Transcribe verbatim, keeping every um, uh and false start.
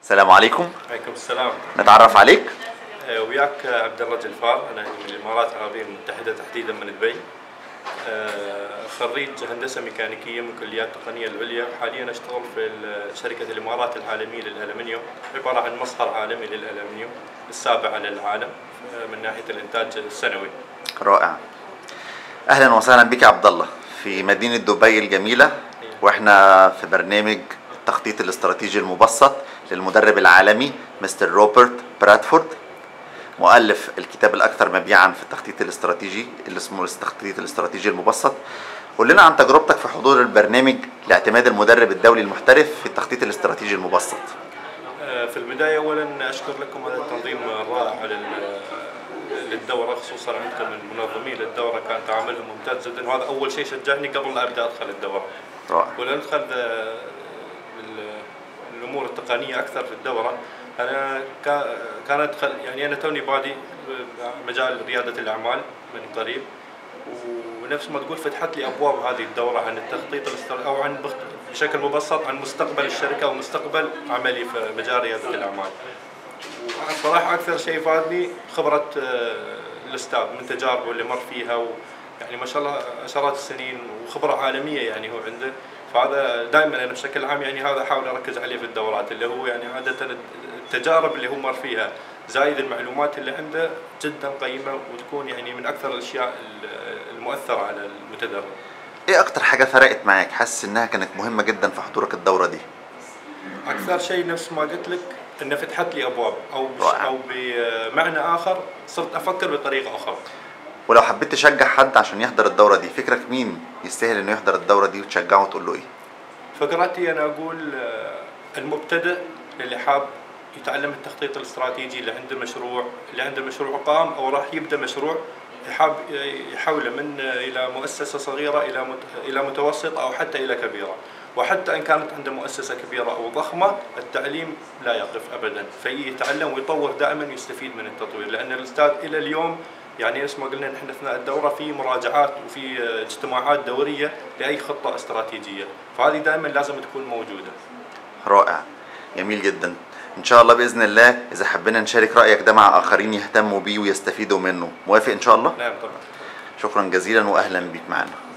السلام عليكم. عليكم السلام. نتعرف عليك. آه، وياك عبد الله جلفار، انا من الامارات العربيه المتحده تحديدا من دبي. آه، خريج هندسه ميكانيكيه من كليات التقنيه العليا، حاليا اشتغل في شركه الامارات العالميه للالمنيوم، عباره عن مصهر عالمي للالمنيوم السابع على العالم من ناحيه الانتاج السنوي. رائع. اهلا وسهلا بك يا عبد الله في مدينه دبي الجميله، واحنا في برنامج التخطيط الاستراتيجي المبسط للمدرب العالمي مستر روبرت برادفورد، مؤلف الكتاب الاكثر مبيعا في التخطيط الاستراتيجي اللي اسمه التخطيط الاستراتيجي المبسط. قول لنا عن تجربتك في حضور البرنامج لاعتماد المدرب الدولي المحترف في التخطيط الاستراتيجي المبسط. في البدايه اولا اشكر لكم هذا التنظيم الرائع للدوره، خصوصا انتم من منظمين للدوره، كان تعاملهم ممتاز جدا، وهذا اول شيء شجعني قبل لا ابدا ادخل الدوره. رائع. ولا ندخل الامور التقنيه اكثر في الدوره. انا كانت يعني انا توني بادي مجال رياده الاعمال من قريب، ونفس ما تقول فتحت لي ابواب هذه الدوره عن التخطيط او عن بشكل مبسط عن مستقبل الشركه ومستقبل عملي في مجال رياده الاعمال. وصراحه اكثر شيء فادني خبره الاستاذ من تجاربه اللي مر فيها، و يعني ما شاء الله عشرات السنين وخبره عالميه يعني هو عنده. فهذا دائما انا بشكل عام يعني هذا احاول اركز عليه في الدورات، اللي هو يعني عاده التجارب اللي هو مر فيها زايد المعلومات اللي عنده جدا قيمه، وتكون يعني من اكثر الاشياء المؤثره على المتدرب. ايه اكتر حاجه فرقت معاك حاسس انها كانت مهمه جدا في حضورك الدوره دي؟ اكثر شيء نفس ما قلت لك انه فتحت لي ابواب، او او بمعنى اخر صرت افكر بطريقه اخرى. ولو حبيت تشجع حد عشان يحضر الدوره دي، فكرك مين يستاهل انه يحضر الدوره دي وتشجعه وتقول له ايه؟ فكرتي انا اقول المبتدئ اللي حاب يتعلم التخطيط الاستراتيجي، اللي عنده مشروع اللي عنده مشروع قام او راح يبدا مشروع، يحاول يحوله من الى مؤسسه صغيره الى الى متوسطه او حتى الى كبيره. وحتى ان كانت عنده مؤسسه كبيره او ضخمه، التعليم لا يقف ابدا، فيتعلم ويطور دائما ويستفيد من التطوير، لان الاستاذ الى اليوم يعني نفس ما قلنا نحن اثناء الدوره في مراجعات وفي اجتماعات دوريه لاي خطه استراتيجيه، فهذه دائما لازم تكون موجوده. رائع، جميل جدا. ان شاء الله باذن الله اذا حبينا نشارك رايك ده مع اخرين يهتموا بيه ويستفيدوا منه، موافق ان شاء الله؟ نعم طبعا. شكرا جزيلا واهلا بيك معنا.